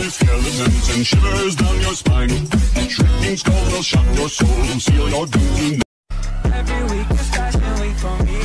with skeletons and shivers down your spine. Shrieking skulls will shock your soul, seal your doom tonight. Every week is fashion week for me.